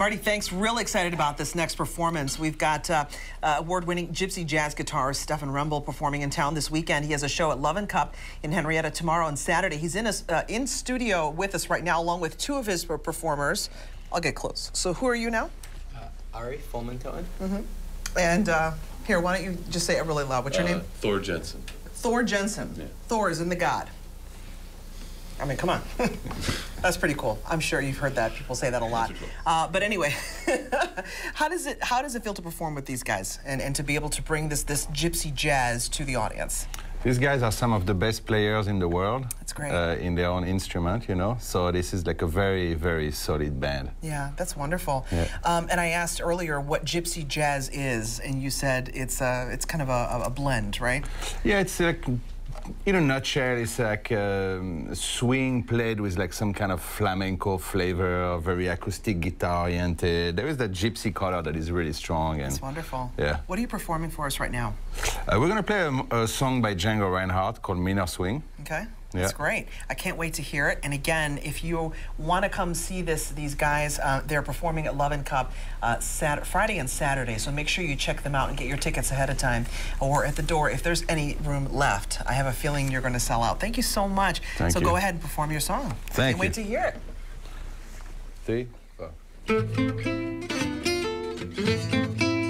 Marty, thanks. Really excited about this next performance. We've got award-winning gypsy jazz guitarist Stefan Rembel performing in town this weekend. He has a show at Love and Cup in Henrietta tomorrow and Saturday. He's in studio with us right now, along with two of his performers. I'll get close. So who are you now? Ari Fulmantoen. And here, why don't you just say it really loud? What's your name? Thor Jensen. Thor Jensen. Yeah. Thor is in the God. I mean, come on. That's pretty cool. I'm sure you've heard that. People say that a lot. But anyway, how does it feel to perform with these guys and to be able to bring this gypsy jazz to the audience? These guys are some of the best players in the world. That's great. In their own instrument, you know. So this is like a very, very solid band. Yeah, that's wonderful. Yeah. And I asked earlier what gypsy jazz is, and you said it's kind of a blend, right? Yeah, it's like, in a nutshell, it's like swing played with like some kind of flamenco flavor, very acoustic guitar oriented. There is that gypsy color that is really strong. And that's wonderful. Yeah. What are you performing for us right now? We're going to play a song by Django Reinhardt called Minor Swing. Okay. That's great. I can't wait to hear it. And again, if you want to come see these guys, they're performing at Love and Cup Friday and Saturday. So make sure you check them out and get your tickets ahead of time or at the door if there's any room left. I have a feeling you're going to sell out. Thank you so much. Thank you. Go ahead and perform your song. Thank you. Can't wait to hear it. 3, 4.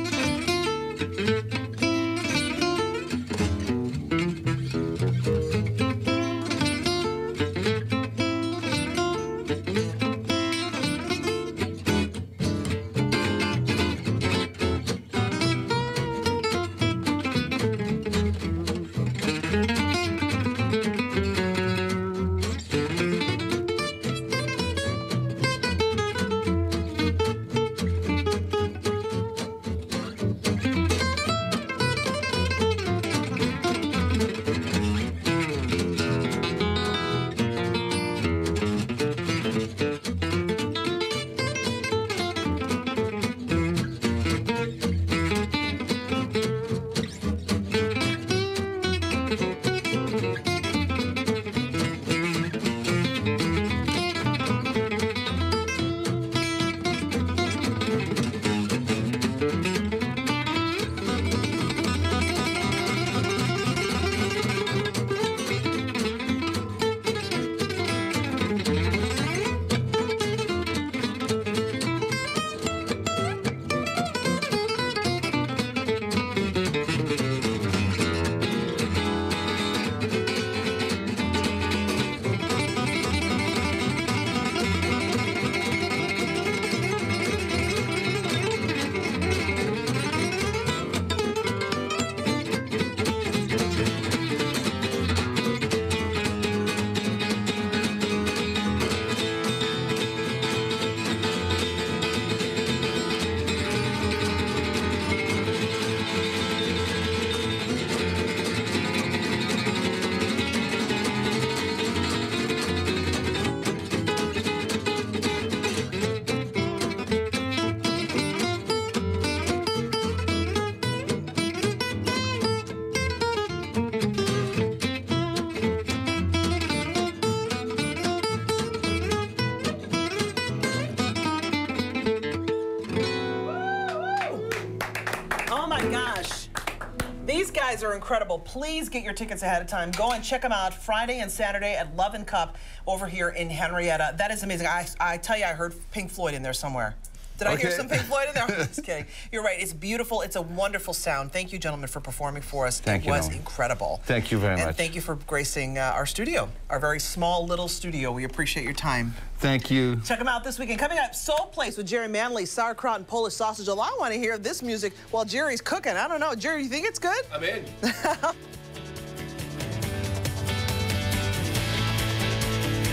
Oh my gosh. These guys are incredible. Please get your tickets ahead of time. Go and check them out Friday and Saturday at Love and Cup over here in Henrietta. That is amazing. I tell you, I heard Pink Floyd in there somewhere. Did I hear some Pink Floyd in there? I'm just kidding. You're right. It's beautiful. It's a wonderful sound. Thank you, gentlemen, for performing for us. Thank you. It was incredible. Thank you very much. And thank you for gracing our studio, our very small little studio. We appreciate your time. Thank you. Check them out this weekend. Coming up, Soul Place with Jerry Manley, sauerkraut and Polish sausage. Well, I want to hear this music while Jerry's cooking. I don't know. Jerry, you think it's good? I'm in.